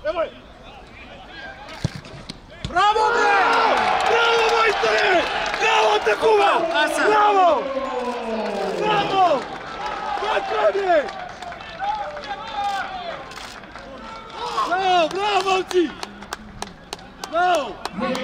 Bravo, bre! Bravo, majstore! Bravo, Takuma! Bravo! Bravo! Patrone! Bravo, bravo, momci! Bravo!